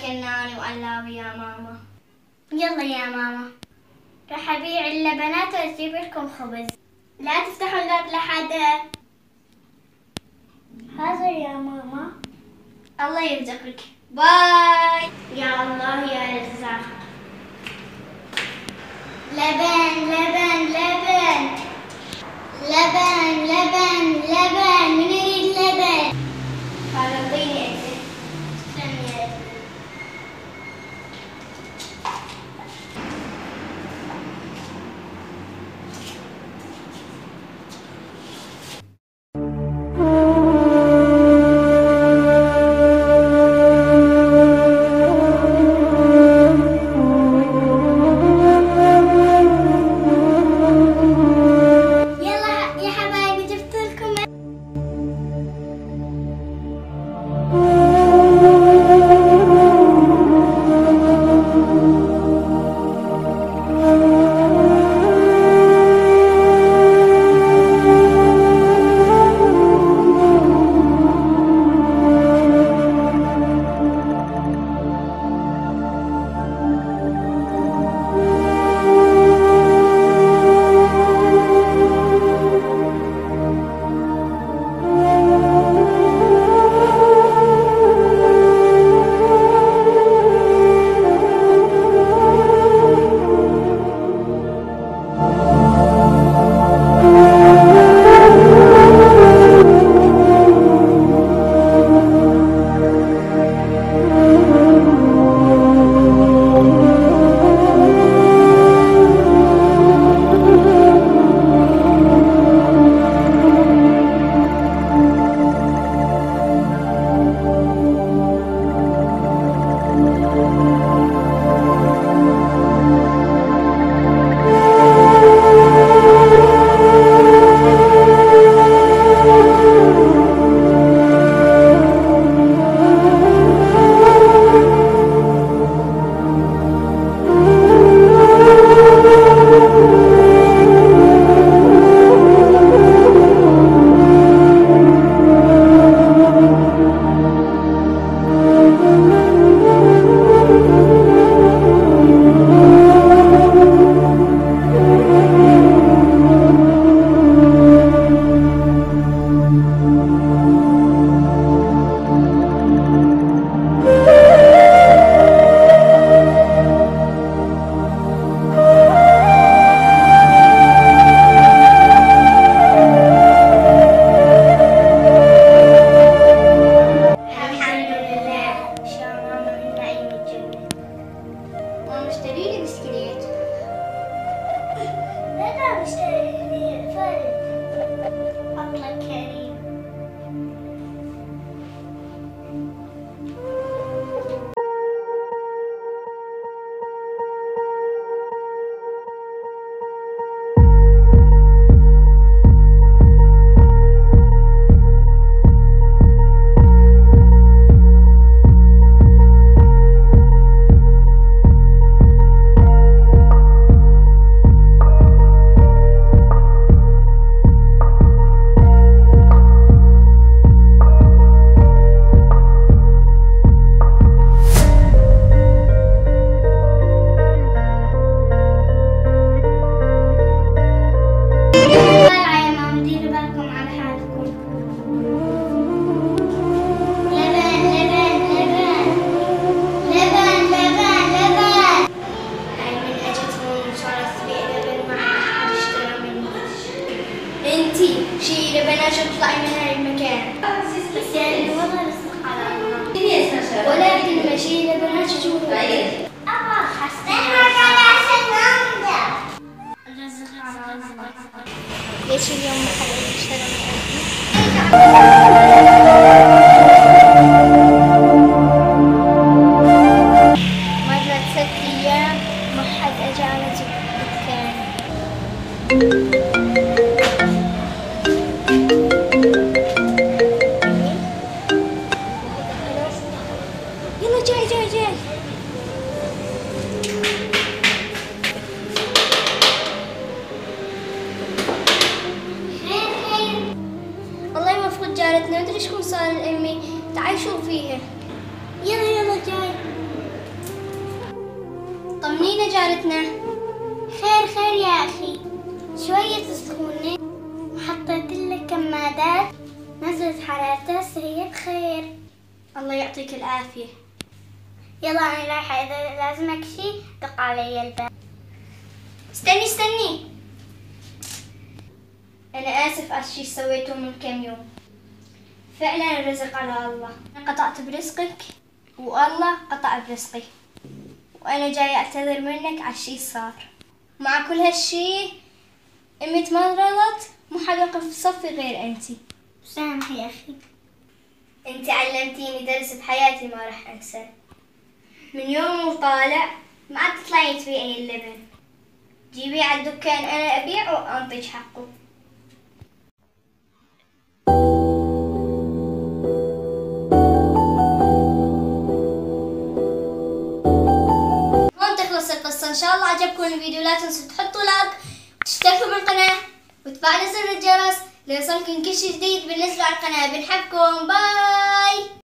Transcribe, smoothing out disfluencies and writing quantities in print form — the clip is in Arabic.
كناني وقلاوي يا ماما. يلا يا ماما، راح أبيع اللبنات وأجيب لكم خبز. لا تفتحوا الباب لحدا. حاضر يا ماما. الله يرزقك. باي. يا الله يا رزاق. لبن لبن لبن لبن لبن لبن، من يريد لبن؟ هذا اعطيني انت. استني يا ابني. شيلي بنات اطلعي من هاي المكان. بس يعني والله رزق على الله. ولكن شيلي بنات شوفوا. ليش اليوم ما حدا يشتغل مرت 6 أيام ما حد اجى على الدكان. يلا جاي جاي جاي. والله المفروض جارتنا مدري شكون صار لأمي، تعالي شوفيها. يلا يلا جاي. طمنينا جارتنا. خير يا أخي، شوية سخونة وحطيت لك كمادات نزلت حرارتها، هي بخير. الله يعطيك العافية. يلا أنا رايحة، إذا لازمك شي دق علي الباب. استني، أنا آسف على الشي سويته من كم يوم. فعلا الرزق على الله، أنا قطعت برزقك والله قطع برزقي، وأنا جاي أعتذر منك على الشي صار. مع كل هالشي أمي تمرضت، مو حد وقف في صفي غير أنتي. سامح يا أخي. أنتي علمتيني درس بحياتي ما راح أنساه. من يوم وطالع ما عاد تطلعين تبيعين اللبن، جيبيه على الدكان أنا أبيع وأنطيك حقه. هون تخلص القصة. إن شاء الله عجبكم الفيديو، لا تنسوا تحطوا لايك وتشتركوا بالقناة وتفعلوا زر الجرس ليوصلكم كل شي جديد بالنسبة للقناة. بنحبكم، باي.